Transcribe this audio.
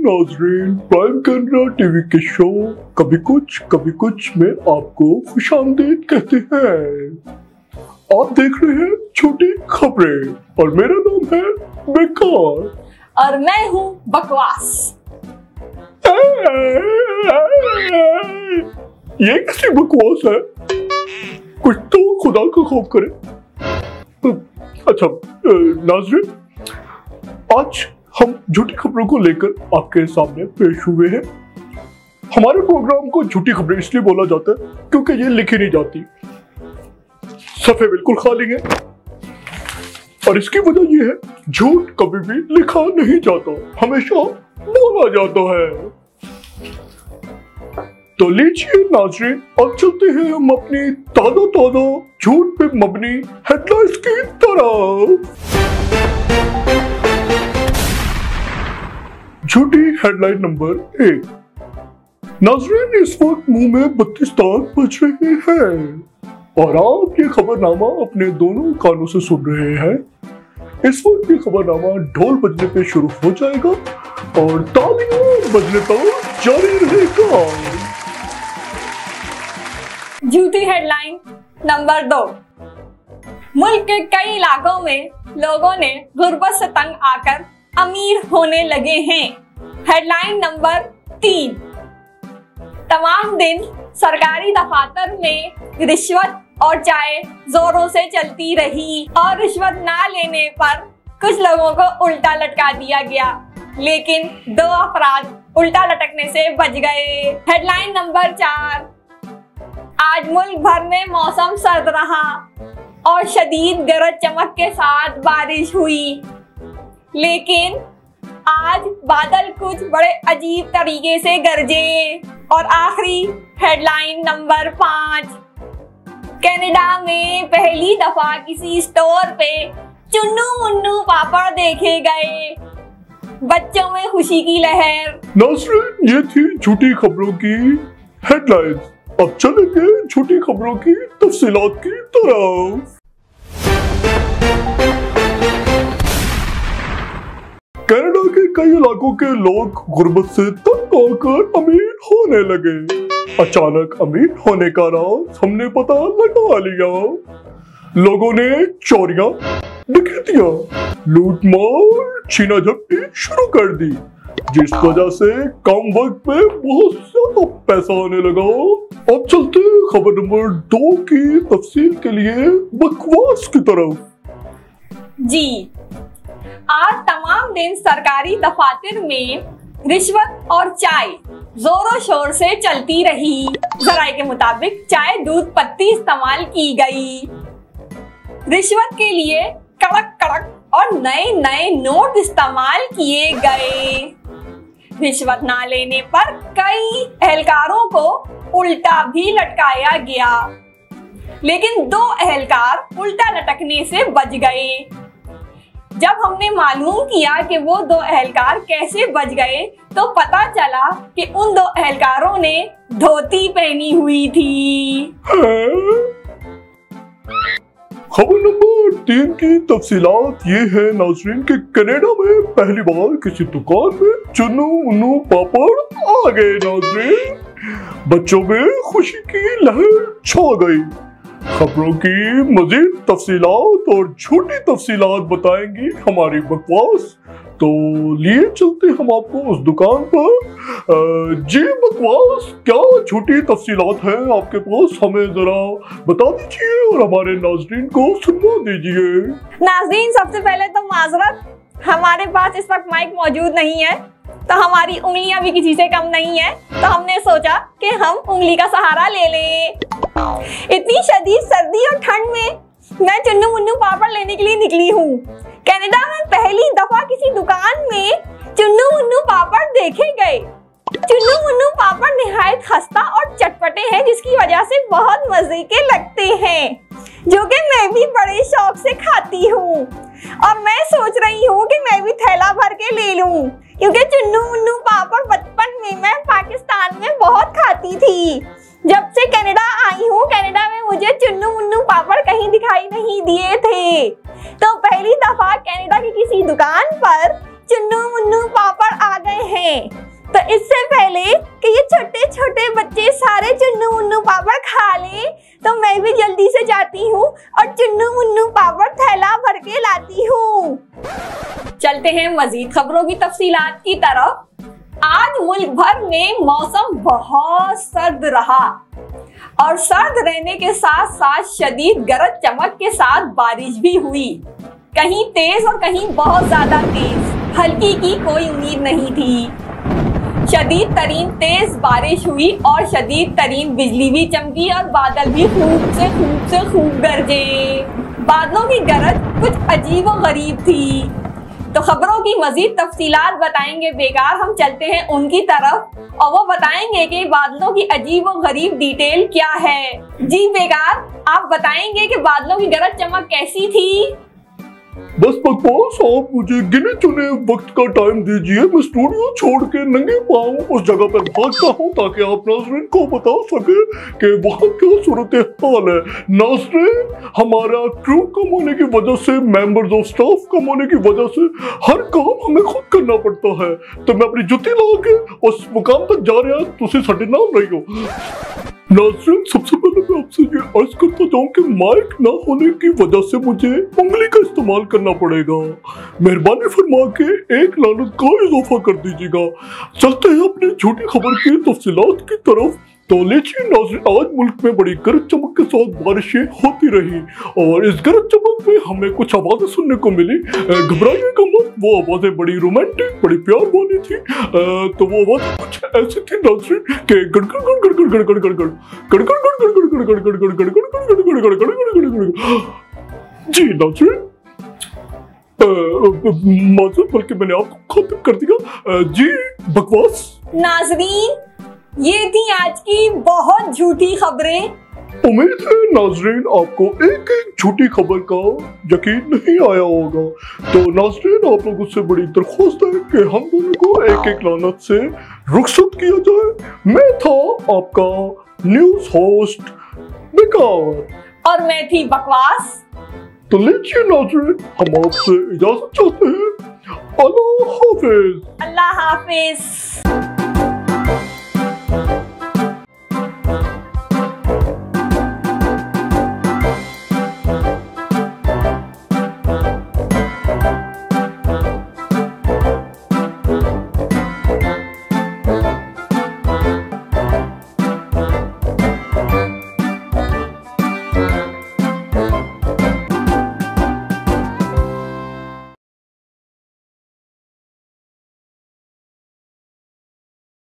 नाजरीन, prime Canada TV के show कभी कुछ में आपको खुशामदीद कहते हैं। आप देख रहे हैं छोटी खबरें और मेरा नाम है बेकार और मैं हूँ बकवास। ये कैसी बकवास है? कुछ तो खुदा का खौफ करे। अच्छा नाजरीन, आज हम झूठी खबरों को लेकर आपके सामने पेश हुए हैं। हमारे प्रोग्राम को झूठी खबरें इसलिए बोला जाता है क्योंकि ये लिखी नहीं जाती, सफ़े बिल्कुल खाली है और इसकी वजह ये है झूठ कभी भी लिखा नहीं जाता, हमेशा बोला जाता है। तो लीजिए नाज़रीन, अब चलते हैं हम अपनी ताज़ा झूठ पे मबनी हेडलाइंस की तरफ। झूठी हेडलाइन नंबर 1। नाज़रीन, इस वक्त मुंह में 32 दांत बज रहे हैं और आप ये खबरनामा अपने दोनों कानों से सुन रहे हैं। इस वक्त ये खबरनामा ढोल बजने पे शुरू हो जाएगा और तालियां बजने तक जारी रहेगा। झूठी हेडलाइन नंबर 2। मुल्क के कई इलाकों में लोगों ने गुर्बत से तंग आकर अमीर होने लगे हैं। Headline number 3। तमाम दिन सरकारी दफातर में रिश्वत और चाय जोरों से चलती रही और रिश्वत ना लेने पर कुछ लोगों को उल्टा लटका दिया गया, लेकिन 2 अफराद उल्टा लटकने से बच गए। Headline number 4। आज मुल्क भर में मौसम सर्द रहा और शदीद गरज चमक के साथ बारिश हुई, लेकिन आज बादल कुछ बड़े अजीब तरीके से गरजे। और आखिरी हेडलाइन नंबर 5। कनाडा में पहली दफा किसी स्टोर पे चुन्नू मुन्नू पापड़ देखे गए, बच्चों में खुशी की लहर। नाज़रीन, ये थी झूठी खबरों की हेडलाइंस। अब चलेंगे झूठी खबरों की तफसीलात की तरफ। कनाडा के कई इलाकों के लोग गुर्बत से तंग आकर अमीर होने लगे। अचानक अमीर होने का राज हमने पता लगा लिया। लोगों ने चोरियां, डकैतियां, लूटमार, छीना झपटी शुरू कर दी, जिस वजह से कम वक्त में बहुत ज्यादा पैसा आने लगा। अब चलते खबर नंबर 2 की तफसील के लिए बकवास की तरफ। जी, आज तमाम दिन सरकारी दफातर में रिश्वत और चाय जोरों शोर से चलती रही। जराये के मुताबिक चाय दूध पत्ती इस्तेमाल की गई। रिश्वत के लिए कड़क और नए नोट इस्तेमाल किए गए। रिश्वत ना लेने पर कई एहलकारों को उल्टा भी लटकाया गया, लेकिन 2 एहलकार उल्टा लटकने से बच गए। जब हमने मालूम किया कि वो 2 एहलकार कैसे बच गए, तो पता चला कि उन 2 एहलकारों ने धोती पहनी हुई थी। खबर नंबर 3 की तफसीलात ये है नाज़रीन कि कनाडा में पहली बार किसी दुकान में चुन्नू मुन्नू पापड़ आ गए। नाज़रीन, बच्चों में खुशी की लहर छा गई। खबरों की मजीद तफसीलात और झूठी तफसीलात बताएंगी हमारी बकवास। तो लिए चलते हम आपको उस दुकान पर। जी बकवास, क्या झूठी तफसीलात हैं आपके पास? हमें जरा बता दीजिए और हमारे नाज़रीन को सुनवा दीजिए। नाज़रीन, सबसे पहले तो माजरत, हमारे पास इस वक्त माइक मौजूद नहीं है, तो हमारी उंगलियां भी किसी से कम नहीं है, तो हमने सोचा कि हम उंगली का सहारा ले लें। इतनी शदीद सर्दी और ठंड में मैं चुन्नू मुन्नू पापड़ लेने के लिए निकली हूँ। कनाडा में पहली दफा किसी दुकान में चुन्नू मुन्नू पापड़ देखे गए। चुन्नू मुन्नू पापड़ निहायत खस्ता और चटपटे हैं, जिसकी वजह से बहुत मजे के लगते हैं, जो कि मैं भी बड़े शौक से खाती हूँ। और मैं सोच रही हूँ कि मैं भी थैला भर के ले लूँ, क्योंकि चुन्नू मुन्नू पापड़ बचपन में मैं पाकिस्तान में बहुत खाती थी। जब से कनाडा आई हूँ, कनाडा में मुझे चुन्नू मुन्नू पापड़ कहीं दिखाई नहीं दिए थे, तो पहली दफा कनाडा की किसी दुकान पर चुन्नू मुन्नू पापड़ आ गए हैं। तो इससे पहले कि ये छोटे छोटे बच्चे सारे चुन्नू मुन्नू पापड़ खा लें, तो मैं भी जल्दी से जाती हूँ और चुन्नू मुन्नू पापड़ थैला भर के लाती हूँ। चलते हैं मजीद खबरों की तफसीलात की तरफ। आज मुल्क भर में मौसम बहुत सर्द रहा और सर्द रहने के साथ साथ शदीद गरज चमक के साथ बारिश भी हुई। कहीं तेज और कहीं बहुत ज्यादा तेज, हल्की की कोई उम्मीद नहीं थी। शदीद तरीन तेज बारिश हुई और शदीद तरीन बिजली भी चमकी और बादल भी खूब से खूब गरजे। बादलों की गरज कुछ अजीब और गरीब थी। तो खबरों की मजीद तफसीलात बताएंगे बेकार, हम चलते हैं उनकी तरफ और वो बताएंगे कि बादलों की अजीब और गरीब डिटेल क्या है। जी बेकार, आप बताएंगे कि बादलों की गरज चमक कैसी थी? बस बकवास, आप मुझे गिने चुने वक्त का टाइम दीजिए। मैं स्टूडियो छोड़ के नंगे पाँव उस जगह पर भागता हूँ ताकि आप नाज़रीन को बता सके कि वहाँ क्या सूरत हाल है। नाज़रीन, हमारा क्रू कम होने की वजह से, मेंबर्स ऑफ स्टाफ कम होने की वजह से हर काम हमें खुद करना पड़ता है। तो मैं अपनी जुत्ती लगा के उस मुकाम तक जा रहा, तुझे सटे ना रही हो। नाज़रीन, सबसे पहले मैं आपसे ये अर्ज करता जाऊं कि माइक ना होने की वजह से मुझे उंगली का इस्तेमाल करना पड़ेगा। मेहरबानी फरमा के एक लानत का इजाफा कर दीजिएगा। चलते हैं अपनी झूठी खबर की तफसीलात की तरफ। तो लीजिए नाज़रीन, आज मुल्क में बड़ी गरज चमक के साथ बारिशें होती रही और इस गरज चमक में हमें कुछ आवाजें सुनने को मिली। घबराइएगा मत, वो आवाजें बड़ी रोमांटिक, बड़ी प्यार वाली थी। तो वो आवाजें कुछ ऐसी थी नाज़रीन के गड़गड़ गड़गड़ गड़गड़ गड़गड़ गड़गड़ गड़गड़ गड़गड़ गड़गड़ गड़गड़ गड़गड़ गड़गड़ गड़गड़। जी नाज़रीन, माज़ूर, बल्कि मैंने आपको खत्म कर दिया। जी बकवास। नाज़रीन, ये थी आज की बहुत झूठी खबरें। उम्मीद है नाज़रीन आपको एक एक झूठी खबर का यकीन नहीं आया होगा। तो नाज़रीन, आप लोगों से बड़ी दरख्वास्त है कि हम दोनों को एक एक लानत से रुखसत किया जाए। मैं था आपका न्यूज़ होस्ट बेकार और मैं थी बकवास। तो लीजिए नाज़रीन, हम आपसे इजाजत चाहते हैं। अल्लाह हाफिज। अल्लाह हाफिज।